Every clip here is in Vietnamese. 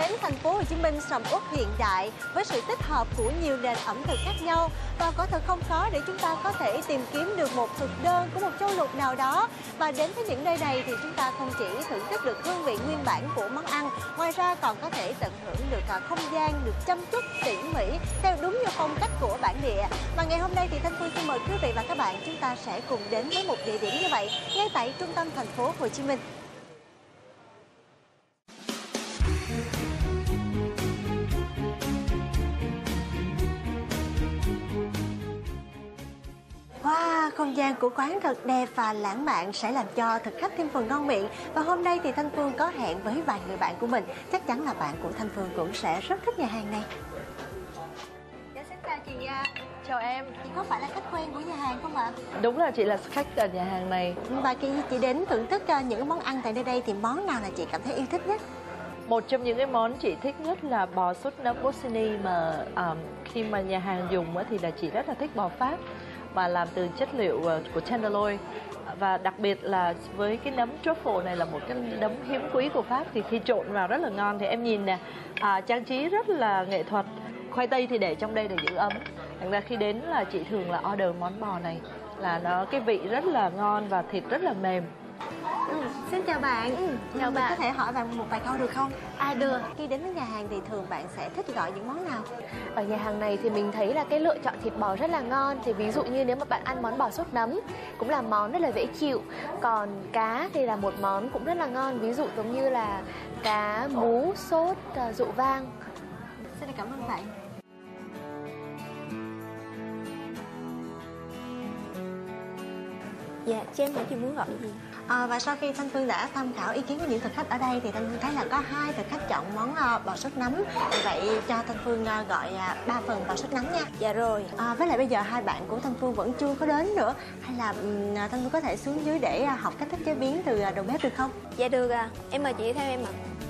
đến thành phố Hồ Chí Minh sầm uất hiện đại với sự tích hợp của nhiều nền ẩm thực khác nhau, và quả thật không khó để chúng ta có thể tìm kiếm được một thực đơn của một châu lục nào đó. Và đến với những nơi này thì chúng ta không chỉ thưởng thức được hương vị nguyên bản của món ăn, ngoài ra còn có thể tận hưởng được không gian được chăm chút tỉ mỉ theo đúng như phong cách của bản địa. Và ngày hôm nay thì Thanh Phương xin mời quý vị và các bạn chúng ta sẽ cùng đến với một địa điểm như vậy ngay tại trung tâm thành phố Hồ Chí Minh. Wow, không gian của quán thật đẹp và lãng mạn sẽ làm cho thực khách thêm phần ngon miệng. Và hôm nay thì Thanh Phương có hẹn với vài người bạn của mình. Chắc chắn là bạn của Thanh Phương cũng sẽ rất thích nhà hàng này. Dạ, xin chào chị. Chào em. Chị có phải là khách quen của nhà hàng không ạ? Đúng là chị là khách ở nhà hàng này. Và khi chị đến thưởng thức những món ăn tại nơi đây thì món nào là chị cảm thấy yêu thích nhất? Một trong những cái món chị thích nhất là bò sốt nấm Bossini, mà khi mà nhà hàng dùng thì là chị rất là thích bò Pháp và làm từ chất liệu của tenderloin. Và đặc biệt là với cái nấm truffle này là một cái nấm hiếm quý của Pháp, thì khi trộn vào rất là ngon. Thì em nhìn nè, trang trí rất là nghệ thuật. Khoai tây thì để trong đây để giữ ấm. Thành ra khi đến là chị thường là order món bò này, là nó cái vị rất là ngon và thịt rất là mềm. Xin chào bạn. Chào mình bạn. có thể hỏi bạn một vài câu được không? Được. Khi đến với nhà hàng thì thường bạn sẽ thích gọi những món nào? Ở nhà hàng này thì mình thấy là cái lựa chọn thịt bò rất là ngon. Thì ví dụ như nếu mà bạn ăn món bò sốt nấm cũng là món rất là dễ chịu. Còn cá thì là một món cũng rất là ngon. Ví dụ giống như là cá mú sốt rượu vang. Xin cảm ơn bạn. Dạ, cho em hỏi chị muốn gọi gì? Và sau khi Thanh Phương đã tham khảo ý kiến của những thực khách ở đây thì Thanh Phương thấy là có 2 thực khách chọn món bò sốt nấm. Vì vậy cho Thanh Phương gọi 3 phần bò sốt nấm nha. Dạ rồi. Với lại bây giờ 2 bạn của Thanh Phương vẫn chưa có đến nữa. Hay là Thanh Phương có thể xuống dưới để học cách thức chế biến từ đầu bếp được không? Dạ được à, em mời chị theo em ạ.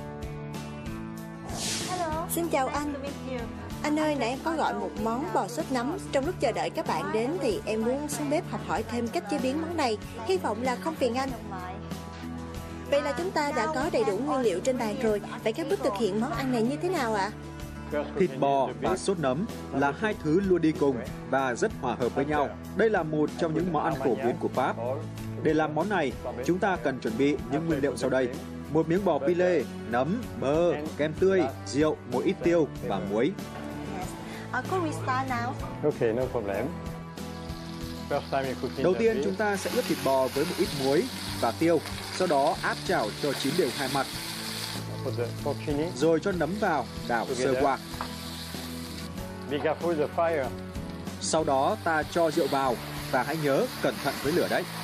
Hello. Xin chào anh. Anh ơi, nãy em có gọi một món bò sốt nấm. Trong lúc chờ đợi các bạn đến thì em muốn xuống bếp học hỏi thêm cách chế biến món này. Hy vọng là không phiền anh. Vậy là chúng ta đã có đầy đủ nguyên liệu trên bàn rồi. Vậy các bước thực hiện món ăn này như thế nào ạ? Thịt bò và sốt nấm là 2 thứ luôn đi cùng và rất hòa hợp với nhau. Đây là một trong những món ăn phổ biến của Pháp. Để làm món này, chúng ta cần chuẩn bị những nguyên liệu sau đây: 1 miếng bò pile, nấm, bơ, kem tươi, rượu, một ít tiêu và muối. Could we start now? Okay, no problem. Đầu tiên chúng ta sẽ ướp thịt bò với một ít muối và tiêu, sau đó áp chảo cho chín đều hai mặt. Rồi cho nấm vào, đảo sơ qua. Sau đó ta cho rượu vào và hãy nhớ cẩn thận với lửa đấy.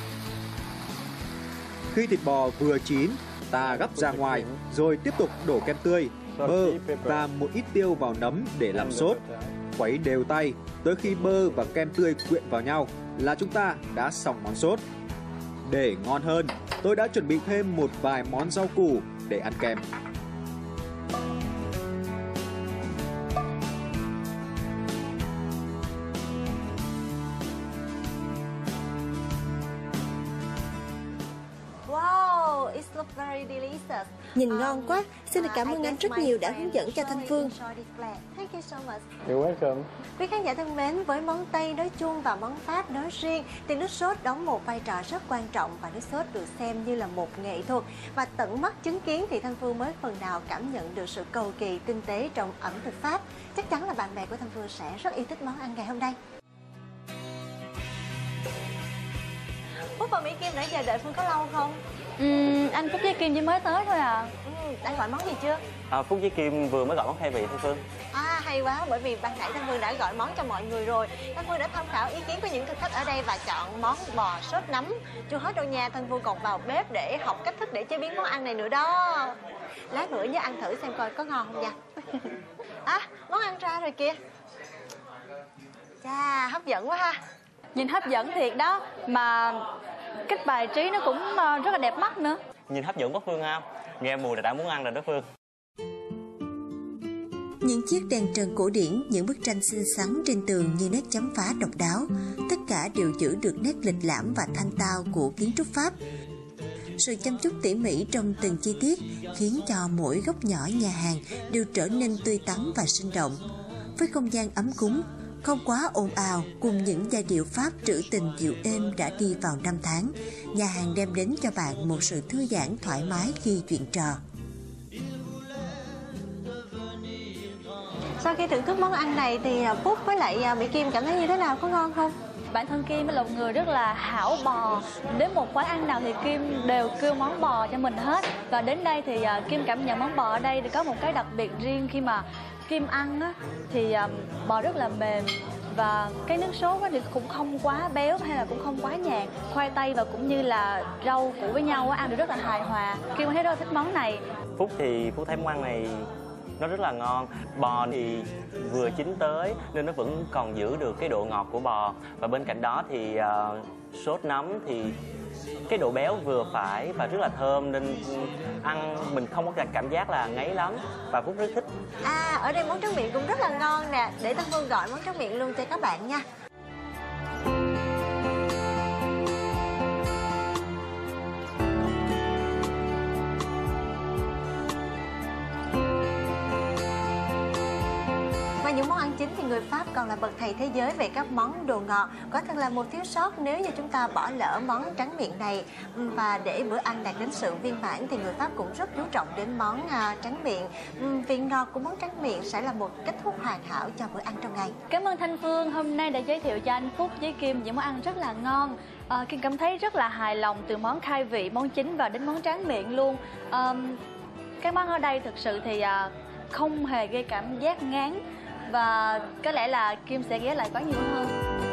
Khi thịt bò vừa chín, ta gắp ra ngoài rồi tiếp tục đổ kem tươi, bơ và một ít tiêu vào nấm để làm sốt. Khuấy đều tay tới khi bơ và kem tươi quyện vào nhau là chúng ta đã xong món sốt. Để ngon hơn, tôi đã chuẩn bị thêm một vài món rau củ để ăn kèm. Wow, it looks very delicious. Nhìn ngon quá. Xin được cảm ơn anh rất nhiều đã hướng dẫn cho Thanh Phương. Thank you so much. You're welcome. Quý khán giả thân mến, với món Tây nói chung và món Pháp nói riêng thì nước sốt đóng một vai trò rất quan trọng, và nước sốt được xem như là một nghệ thuật. Và tận mắt chứng kiến thì Thanh Phương mới phần nào cảm nhận được sự cầu kỳ tinh tế trong ẩm thực Pháp. Chắc chắn là bạn bè của Thanh Phương sẽ rất yêu thích món ăn ngày hôm nay. Phúc và Mỹ Kim nãy giờ đợi Phương có lâu không? Anh Phúc với Kim chỉ mới tới thôi à. Đã gọi món gì chưa? Phúc với Kim vừa mới gọi món khai vị thôi Phương. Hay quá, bởi vì ban nãy Thanh Phương đã gọi món cho mọi người rồi. Thanh Phương đã tham khảo ý kiến của những thực khách ở đây và chọn món bò sốt nấm. Chưa hết đâu nha, Thanh Phương còn vào bếp để học cách thức để chế biến món ăn này nữa đó. Lát nữa nhớ ăn thử xem coi có ngon không nha. Món ăn ra rồi kìa. Chà, hấp dẫn quá ha. Nhìn hấp dẫn thiệt đó, mà cách bài trí nó cũng rất là đẹp mắt nữa. Nhìn hấp dẫn quá Phương không? Nghe mùi là đã muốn ăn rồi đó Phương. Những chiếc đèn trần cổ điển, những bức tranh xinh xắn trên tường như nét chấm phá độc đáo, tất cả đều giữ được nét lịch lãm và thanh tao của kiến trúc Pháp. Sự chăm chút tỉ mỉ trong từng chi tiết khiến cho mỗi góc nhỏ nhà hàng đều trở nên tươi tắn và sinh động. Với không gian ấm cúng, không quá ồn ào cùng những giai điệu Pháp trữ tình dịu êm đã đi vào năm tháng, nhà hàng đem đến cho bạn một sự thư giãn thoải mái khi chuyện trò. Sau khi thưởng thức món ăn này thì Phúc với lại Mỹ Kim cảm thấy như thế nào, có ngon không? Bản thân Kim là một người rất là hảo bò. Đến một quán ăn nào thì Kim đều kêu món bò cho mình hết. Và đến đây thì Kim cảm nhận món bò ở đây thì có một cái đặc biệt riêng. Khi mà Kim ăn á, thì bò rất là mềm. Và cái nước sốt thì cũng không quá béo hay là cũng không quá nhạt. Khoai tây và cũng như là rau củ với nhau ăn được rất là hài hòa. Kim thấy rất là thích món này. Phúc thấy món ăn này nó rất là ngon. Bò thì vừa chín tới nên nó vẫn còn giữ được cái độ ngọt của bò. Và bên cạnh đó thì sốt nấm thì cái độ béo vừa phải và rất là thơm, nên ăn mình không có cảm giác là ngấy lắm, và Phúc rất thích. Ở đây món tráng miệng cũng rất là ngon nè. Để Tân Phương gọi món tráng miệng luôn cho các bạn nha. Và những món ăn chính thì người Pháp còn là bậc thầy thế giới về các món đồ ngọt. Có thật là một thiếu sót nếu như chúng ta bỏ lỡ món tráng miệng này. Và để bữa ăn đạt đến sự viên mãn thì người Pháp cũng rất chú trọng đến món tráng miệng. Vị ngọt của món tráng miệng sẽ là một kết thúc hoàn hảo cho bữa ăn trong ngày. Cảm ơn Thanh Phương hôm nay đã giới thiệu cho anh Phúc với Kim những món ăn rất là ngon. Kim cảm thấy rất là hài lòng từ món khai vị, món chính và đến món tráng miệng luôn. Các món ở đây thực sự thì không hề gây cảm giác ngán. Và có lẽ là Kim sẽ ghé lại quán nhiều hơn.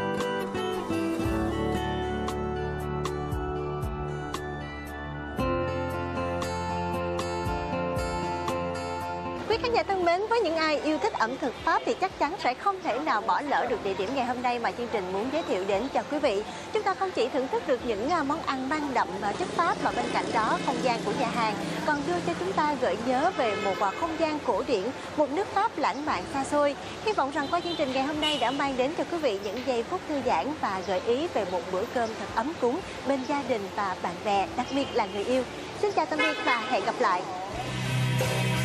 Quý khán giả thân mến, với những ai yêu thích ẩm thực Pháp thì chắc chắn sẽ không thể nào bỏ lỡ được địa điểm ngày hôm nay mà chương trình muốn giới thiệu đến cho quý vị. Chúng ta không chỉ thưởng thức được những món ăn mang đậm chất Pháp, mà bên cạnh đó không gian của nhà hàng còn đưa cho chúng ta gợi nhớ về một không gian cổ điển, một nước Pháp lãng mạn xa xôi. Hy vọng rằng qua chương trình ngày hôm nay đã mang đến cho quý vị những giây phút thư giãn và gợi ý về một bữa cơm thật ấm cúng bên gia đình và bạn bè, đặc biệt là người yêu. Xin chào tạm biệt và hẹn gặp lại.